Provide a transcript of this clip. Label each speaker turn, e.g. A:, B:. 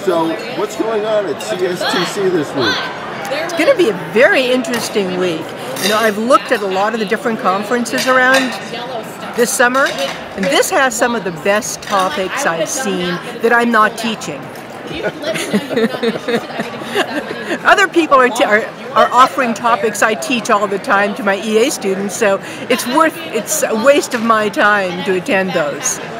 A: So, what's going on at CSTC this week?
B: It's going to be a very interesting week. You know, I've looked at a lot of the different conferences around this summer, and this has some of the best topics I've seen that I'm not teaching. Other people are offering topics I teach all the time to my EA students, so it's a waste of my time to attend those.